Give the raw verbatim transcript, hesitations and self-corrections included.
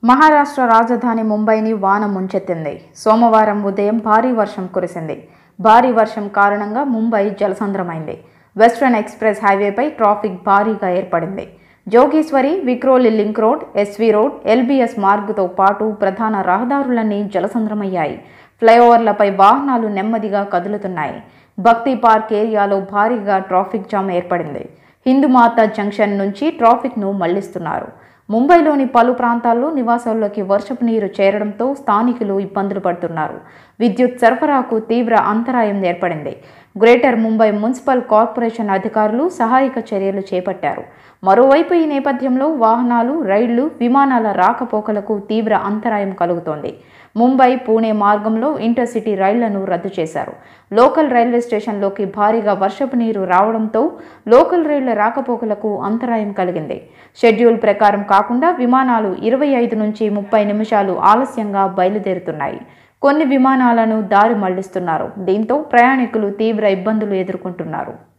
మహారాష్ట్ర రాజధాని ముంబైని వాన ముంచెత్తింది. సోమవారం ఉదయం భారీ వర్షం కురిసింది. భారీ వర్షం కారణంగా ముంబై జలసంద్రమైంది. వెస్టర్న్ ఎక్స్ప్రెస్ హైవేపై ట్రాఫిక్ భారీగా ఏర్పడింది. Jogeshwari, Vikhroli link road, SV road, LBS మార్గుతో పాటు ప్రధాన రహదారులన్నీ జలసంద్రమయ్యాయి. ఫ్లైఓవర్లపై వాహనాలు నెమ్మదిగా కదులుతున్నాయి. భక్తి పార్క్ ఏరియాలో భారీగా ట్రాఫిక్ జామ్ ఏర్పడింది. హిందూమాత జంక్షన్ నుంచి ట్రాఫిక్ను మళ్లిస్తున్నారు. ముంబైలోని పలు ప్రాంతాల్లో నివాసాల్లోకి వర్షపు నీరు చేరడంతో స్థానికులు ఇబ్బందులు పడుతున్నారు. విద్యుత్ సరఫరాకు తీవ్ర అంతరాయం ఏర్పడింది. గ్రేటర్ ముంబై మున్సిపల్ కార్పొరేషన్ అధికారులు సహాయక చర్యలు చేపట్టారు. మరోవైపు ఈ నేపథ్యంలో వాహనాలు, రైళ్లు, విమానాల రాకపోకలకు తీవ్ర అంతరాయం కలుగుతోంది. ముంబై, పూణే మార్గంలో ఇంటర్సిటీ రైళ్లను రద్దు చేశారు. లోకల్ రైల్వే స్టేషన్లోకి భారీగా వర్షపు నీరు రావడంతో లోకల్ రైళ్ల రాకపోకలకు అంతరాయం కలిగింది. షెడ్యూల్ ప్రకారం కాకుండా విమానాలు ఇరవై ఐదు నుంచి ముప్పై నిమిషాలు ఆలస్యంగా బయలుదేరుతున్నాయి. కొన్ని విమానాలను దారి మళ్లిస్తున్నారు. దీంతో ప్రయాణికులు తీవ్ర ఇబ్బందులు ఎదుర్కొంటున్నారు.